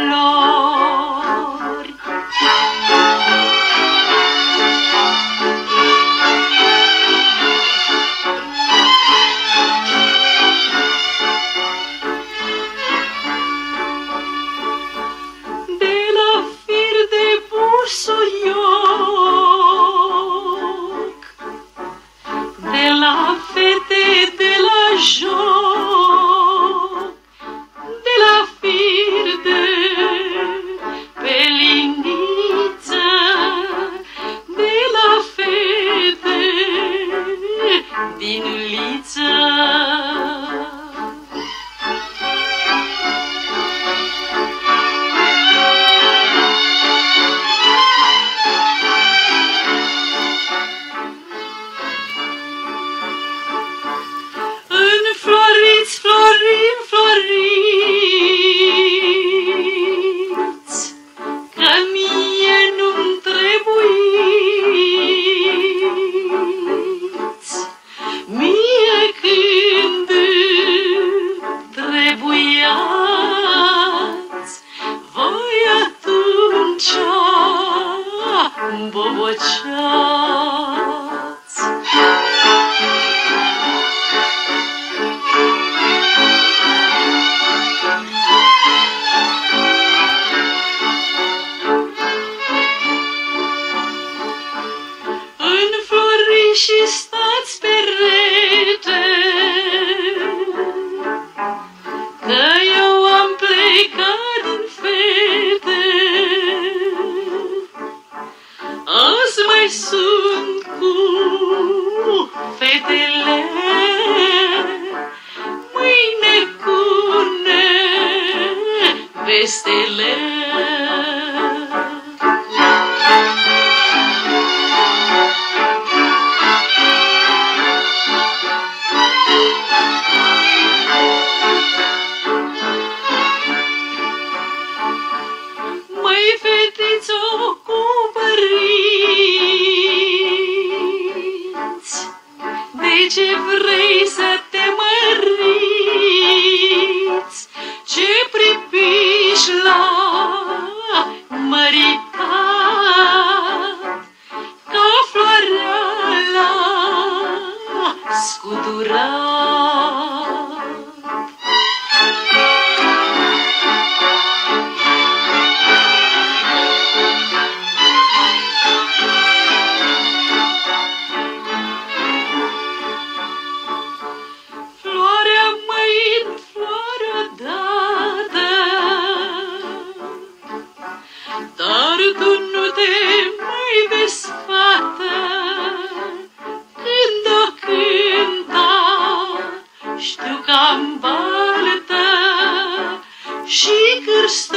flori. De la fir de busuioc, de la fete de la joc, de la fir de peliniță, de la fete din liță. Înfloriți, florim, floriți, că mie nu-mi trebuiți. Mie când trebuiați, voi atunci boboceați. Înfloriți și stați pe rete, că eu am plecat din fete. Azi mai sunt cu fetele, mâine cu nevestele. Măi, fetițo, cu părinți, de ce vrei să te măriți? Ce pripiși la măritat, ca floarea la scuturat? Floarea măi în floare odată, dar tu nu te mai vezi fată. Când o cânta, știu că am baltă și cârstă